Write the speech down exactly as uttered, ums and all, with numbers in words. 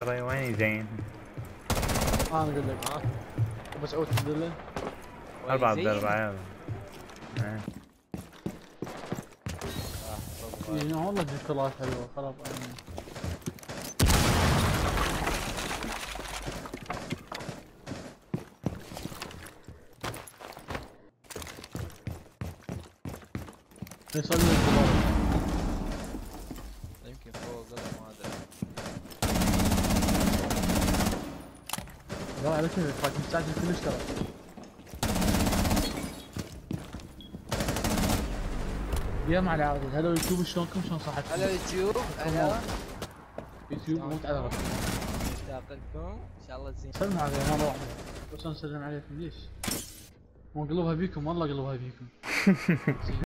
ترى وين زين؟ انا اقول لك ها بس عود تدله أربعة بأربعة يلا. يعني والله ذكريات حلوة خلاص يعني. يصلي الكبار يمكن فوق ولا ما ادري. لا على كيفك فايت مستعجل كلش ترى. يا مع العادي هلا يوتيوب شلونكم شلون صحتكم؟ هلا يوتيوب هلا يوتيوب موت على راسي. مشتاق لكم ان شاء الله زين. سلم علي مرة واحدة بس نسلم عليكم ليش؟ مو قلوبها بيكم والله قلوبها بيكم.